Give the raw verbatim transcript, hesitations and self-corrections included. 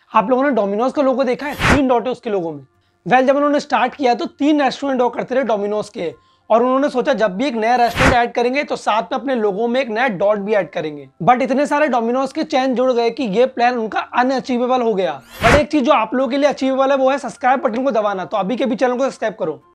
आप लोगों ने डोमिनोज का लोगो देखा है, तीन डॉट है उसके लोगो में। वेल जब उन्होंने स्टार्ट किया तो तीन रेस्टोरेंट और करते रहे डोमिनोज के, और उन्होंने सोचा जब भी एक नया रेस्टोरेंट ऐड करेंगे तो साथ में अपने लोगों में एक नया डॉट भी ऐड करेंगे। बट इतने सारे डोमिनोज के चैन जुड़ गए कि ये प्लान उनका अनअचीवेबल हो गया। बट एक चीज जो आप लोगों के लिए अचीवेबल है वो है सब्सक्राइब बटन को दबाना। तो अभी के भी चैनल को सब्सक्राइब करो।